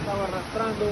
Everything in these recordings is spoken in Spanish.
estaba arrastrando.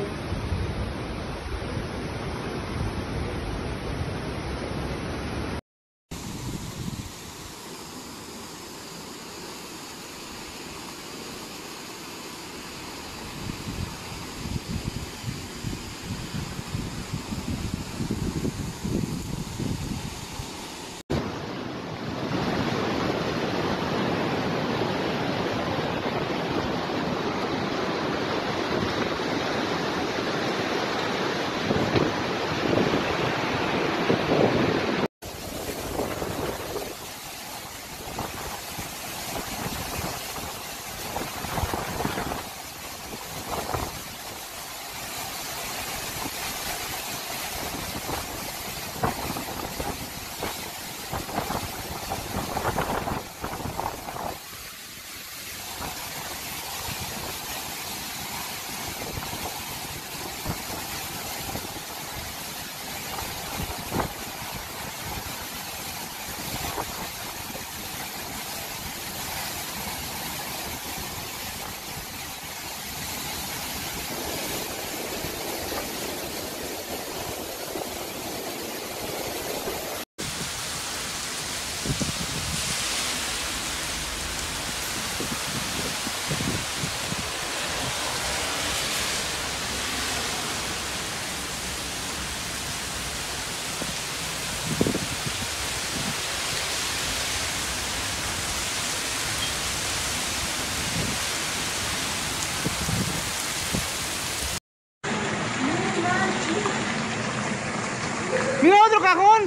Mira otro cajón.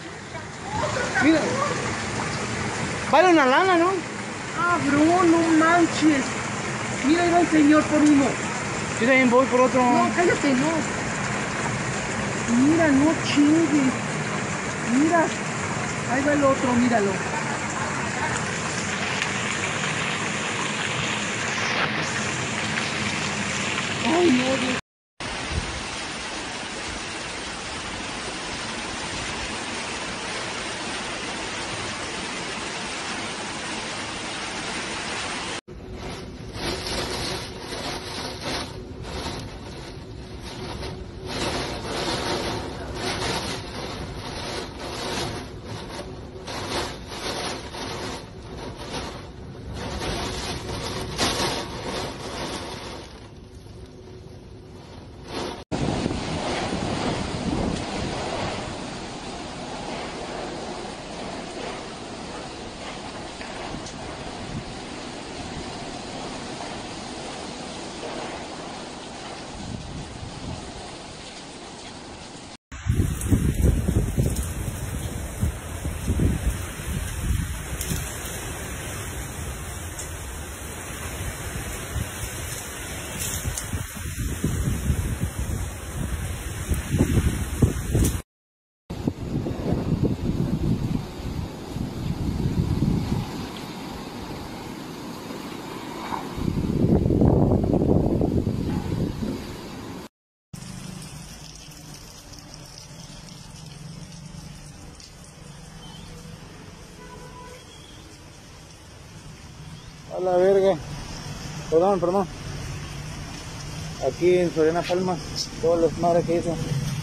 Mira. Vale una lana, ¿no? Ah, bro, no manches. Mira, ahí va el señor por uno. Yo también voy por otro. No, cállate, no. Mira, no chingues. Mira. Ahí va el otro, míralo. Ay, no, Dios. A la verga. Perdón. Aquí en Soriana Palma, todos los madres que hizo.